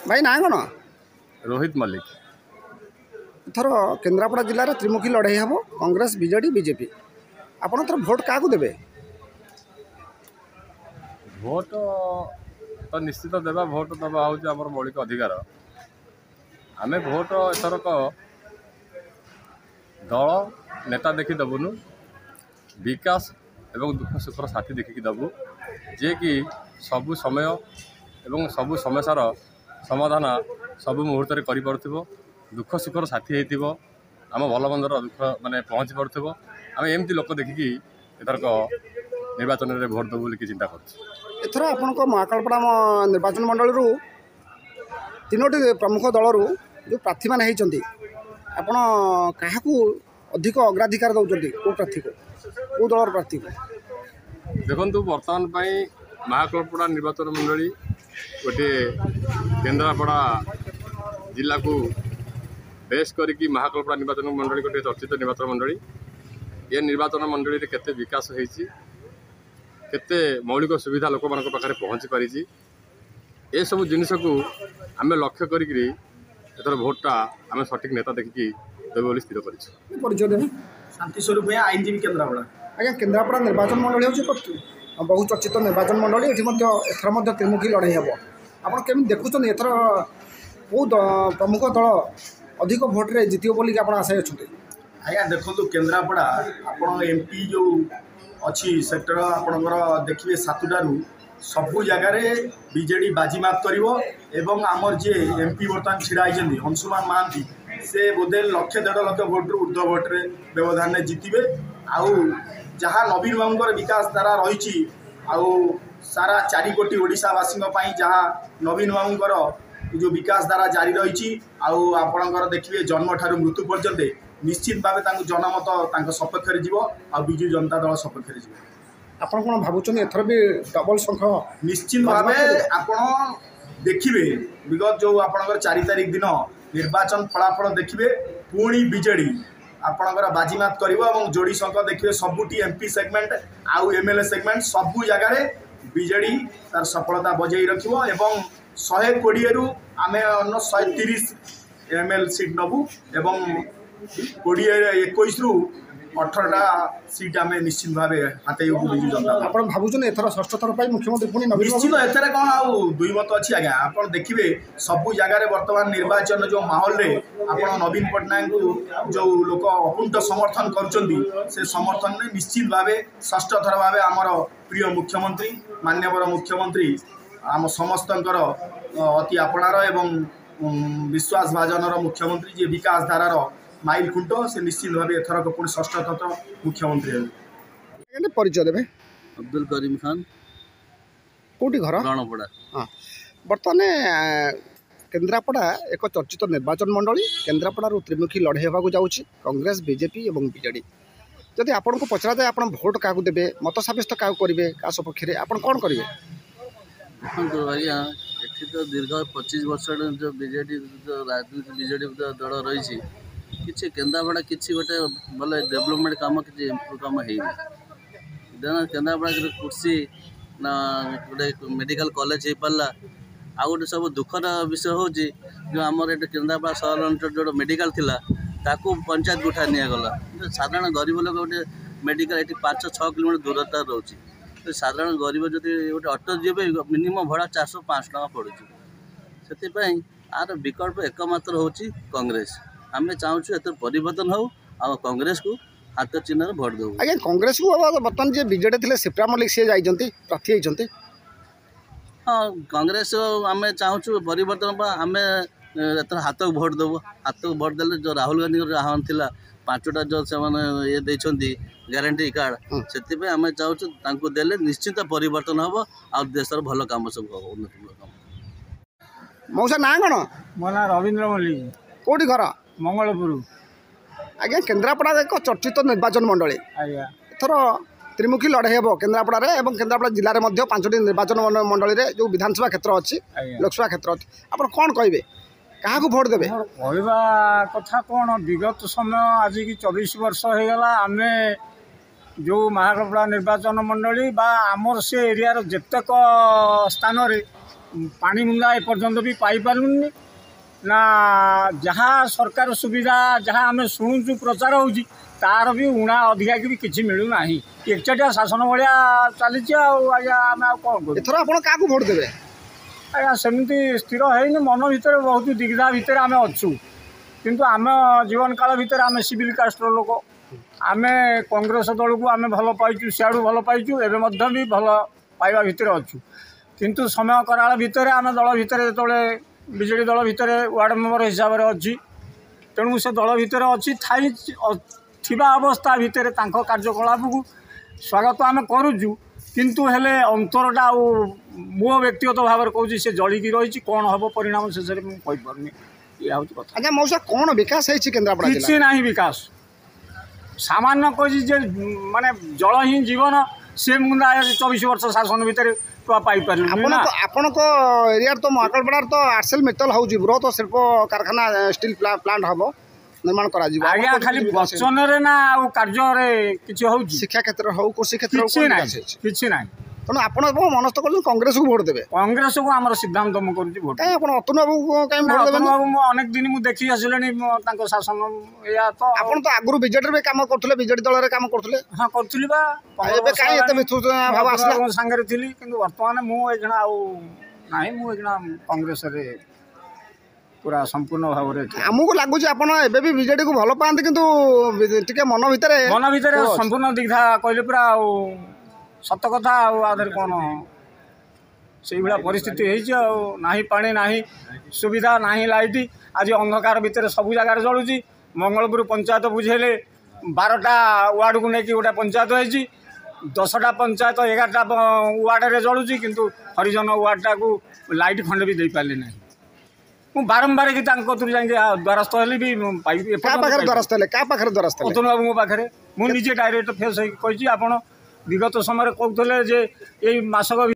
भाई ना कौन रोहित मल्लिक। एथर केन्द्रापड़ा जिले में त्रिमुखी लड़ाई हम कांग्रेस बीजेडी बीजेपी आपन थर भोट क्या देवे? भोट तो निश्चित देवा भोट दबा हूँ आम मौलिक अधिकार। आमे भोट एथरक दल नेता देखी दबुनु विकास एवं दुख सुखर साथी देखिकी दबु जे कि सबु समय एवं सबु समस्यार समाधान सबु मुहूर्त में कर दुख सुखर साथी होइतिबो आम भल मंदर दुख माने पहुँची पार्थ्व आम एमती लोक देखिकी एथरक निर्वाचन में भोट देबु बोली चिंता कर। एथर आपन महाकालपड़ा निर्वाचन मंडल तीनोटी प्रमुख दलरू जो प्रार्थी मैंने आपण क्या अधिक अग्राधिकार दौरान कौ प्रार्थी को कौ दलर प्रार्थी को देखु बर्तमान महाकालपड़ा निर्वाचन मंडली गोटे केन्द्रापड़ा जिला को बेस करी महाकालपड़ा निर्वाचन मंडली गोटे चर्चित निर्वाचन मंडली ये निर्वाचन मंडली में केते विकास होइछि केते मौलिक सुविधा लोक मान पाखे पहुँची पारी ए सब जिनस को आम लक्ष्य करी एथर भोटा आम सठिक नेता देखिकी देवे बोली स्थिर कर। शांति स्वरूप आईनजीवी केन्द्रापड़ा आज्ञा केन्द्रापड़ा निर्वाचन मंडली हूँ बहु चर्चित निर्वाचन मंडली एथर त्रिमुखी लड़ाई हम आप केमी देखुं एथर कौ प्रमुख दल अधिक भोट्रे जितियो बोलिक आप आशा अच्छा? आज्ञा देखो केन्द्रापड़ा आपण एमपी जो अच्छी सेक्टर आपणकर देखिए सातुटारू सबू जगार बीजेडी बाजीमात कर आमर जे एमपी बर्तमान छिड़ा होती अंशुमान महांती से बोधे लक्ष 1.5 लाख भोट्रु ऊर्ध भोट्रे व्यवधान में जितबे आउ जहाँ नवीन बाबूर विकास धारा रही सारा 4 कोटी ओडिशावासी जहाँ नवीन बाबूर जो विकास धारा जारी रही आपणकर देखिए जन्म ठारू मृत्यु पर्यंत निश्चित भाव जनमत सपक्ष विजु जनता दल सपक्ष आपन कौन भावुन एथर भी डबल संख निश्चित भाव आपड़ देखिए विगत जो आपणकर 4 तारिख दिन निर्वाचन फलाफल देखिए पुणी बीजेडी आपणकर बाजीमात कर जोड़ी संख देखिए सबुटी एमपी सेगमेंट आउ एमएलए सेगमेंट सबू जगार बीजेडी तार सफलता बजाई रखिबो एवं 120 रु आम 130 एमएल सीट नबू एवं 21 रु 18टा सीट आम निश्चित भाव हाथ विजु जनता आप भावुन एथर षष्ठ थर मुख्यमंत्री पुणी निश्चित एथर कौन दुई मत अच्छी आज्ञा आप देखिए सबू जगार बर्तमान निर्वाचन जो माहौल रे आप नवीन पट्टनायक को जो लोक अकुंठ समर्थन कर समर्थन में निश्चित भाव षष्ठ थर भाव आमर प्रिय मुख्यमंत्री मान्यवर मुख्यमंत्री आम समस्त अति आपणार एवं विश्वास भाजनर मुख्यमंत्री जे विकास धारार माइल खुंट से निश्चित भाव एथरक पुणी षष्ठ थर मुख्यमंत्री परिचय देवे? अब्दुल करीम खान कौटी घर रणपड़ा। हाँ बर्तमान केन्द्रापड़ा एक चर्चित निर्वाचन मंडली केन्द्रापड़ा त्रिमुखी लड़ाई होगा जाऊँगी कांग्रेस बीजेपी और बीजेडी जदि आपन को पचरा जाए आप भोट क्या देवे मत साब्यस्त क्या करेंगे क्या सपक्ष आप कौन करेंगे? देखो आज्ञा ये तो दीर्घ 25 वर्ष जो बीजेडी जो राजनीति बीजेडी दल रही किसी केन्द्रापड़ा किसी गोटे भले डेवलपमेंट काम किसी इम्प्रूव काम है केन्द्रापड़ा कुर्सी ना गोटे मेडिकल कॉलेज हो पारा आ गए सब दुखर विषय हूँ जो आमर ये केन्द्रापड़ा सहर जो मेडिकल थिला ताकू पंचायत उठा निगला साधारण गरीब लोग गोटे मेडिकल ये 5-6 किलोमीटर दूरता रोचे तो साधारण गरीब जदि गोटे ऑटो जी मिनिमम भड़ा 400-500 टका पड़ुଛି से आर विकल्प एकमात्र होची कांग्रेस आम चाहूँ एत परिवर्तन हो आ कांग्रेस को हाथ चिन्ह भोट दो। आज्ञा कांग्रेस को बर्तमान जी बीजेडी थे सिप्रा मल्लिक सी जाती प्रार्थी होती हाँ कांग्रेस आम चाहूँ परिवर्तन आम एत हाथ को भोट देव हाथ को भोट देले जो राहुल गांधी आह्वान था 5टा जो से ये देती ग्यारंटी कार्ड से आम चाहूँ देले निश्चित परिवर्तन हम आ देशर भल कम सब हम उन्नति मौसा ना कौन? मो ना रवींद्र मल्लिक कौटी घर मंगलपुर। आज्ञा केन्द्रापड़ा एक चर्चित निर्वाचन मंडली एथर त्रिमुखी लड़ाई हम केन्द्रापड़ा और केन्द्रापड़ा जिले में 5टी निर्वाचन मंडली में जो विधानसभा क्षेत्र अच्छी लोकसभा क्षेत्र अच्छी आप कौन कहे क्या भोट देवे? कहवा कथा कौन विगत समय आज की 24 वर्ष हो गला आम जो महाकालपड़ा निर्वाचन मंडली बा आमर से एरिया जेतेक स्थान पानी मुंदा एपर्यंत भी पाई पारुनी ना जहाँ सरकार सुविधा जहाँ आम शुणुचु प्रचार होउची तार भी उणा अधिका भी किसी मिलूना एकचाटिया शासन भाया चली आज्ञा आम कौन कर एथर आपण क्या भोट देवे आज्ञा सेमती स्थिर है मन भितर बहुत दिग्धा भितर आम अच्छु किंतु आम जीवन काल भितर आम सिविल कास्टर लोक आम कांग्रेस दल को आम भल पाइचु सियाड़ू भल पाइचु एवं भी भल पाइबा भितर अच्छु किंतु समय कराल भितर आम दल भितर जो बीजेडी दल भितर वार्ड मेंबर हिसाब से अच्छी तेणु से दल भितर अच्छी थिबा अवस्था भितर तांको कार्यकलाप को स्वागत आम करुचु किंतु हेले अंतरटा मो व्यक्तिगत भाव में कहूँ से जलिकी रही कौन हम परिणाम शेष में कहीपरनी ये हूँ कथा। अच्छा मौसा कौन विकास है केन्द्रापड़ा किसी ना विकास सामान्य कही माने जल ही जीवन सी मुंदा 24 वर्ष शासन भितर पाइपर आपण एरिया तो महाकालपड़ा तो आरसेल मित्तल हूँ बृहत शिल्प कारखाना स्टील प्लांट हम निर्माण करा आज्ञा खाली वचन ना कार्य किसी हो शिक्षा क्षेत्र हो कृषि क्षेत्र किसी ना तेणु आपण मनस्थ कर कांग्रेस को भोट देवे कांग्रेस को आम सिद्धांत मुझे करुँच भोट कहीं अतुल बाबू कहीं भोट देवे बाबू अनेक दिन मुझे देखी आसिले शासन या तो आपण तो आगुरी बीजेडी में काम करथुले बीजेडी दल रे काम करथुले हाँ करूली बा एबे काई एते विस्तृत भाव आसला संगे थिली किंतु वर्तमान मु एखना आउ नाही मु एखना कांग्रेस रे पूरा संपूर्ण भाव रे हमको लागुच आपण एबे भी बीजेडी को भलो पांत किंतु टिके मन भितर संपूर्ण दिग्धा कहले पूरा सत कथा आधर कौन से भाया परिस्थिति ना पानी ना सुविधा ना लाइट आज अंधकार भितर सब जगार जलुची मंगलपुर पंचायत बुझेले 12टा वार्ड को लेकिन गोटे पंचायत होती 10टा पंचायत 11टा वार्ड में जलुची किंतु हरिजन वार्डटा को लाइट खंडे भी दे पारे ना मु बारंबार कि द्वारस्थ हेली भी द्वारस्थ अतुल बाबू पाखे मुझे डायरेक्ट फेस कही आप विगत समय कहते जे यही मासक